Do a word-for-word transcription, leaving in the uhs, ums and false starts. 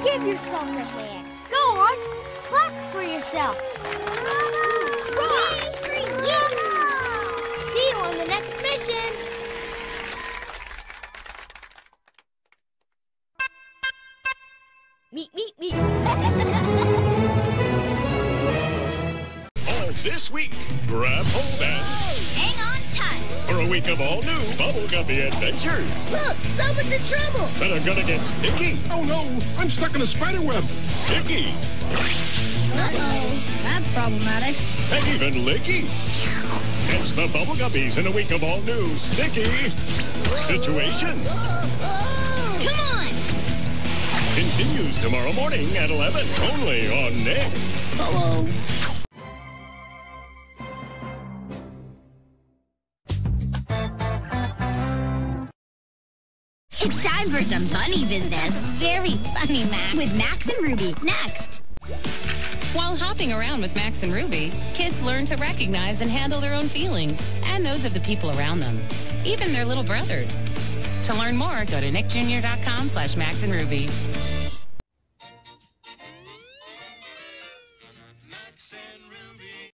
Give yourself a hand. Go on, clap for yourself. Rock. See you on the next mission. Meet, meet, meet. All this week, grab hold and hang on tight for a week of all new bubblegummy adventures. Look, someone's in trouble. That are gonna get sticky. Oh no, I'm stuck in a spider web. Icky. Uh-oh, that's problematic. And even licky. Catch the bubblegummies in a week of all new sticky situations. Come on. Continues tomorrow morning at eleven, only on Nick. Hello. It's time for some funny business. Very funny, Max. With Max and Ruby. Next. While hopping around with Max and Ruby, kids learn to recognize and handle their own feelings and those of the people around them, even their little brothers. To learn more, go to nick junior dot com slash Max and Ruby.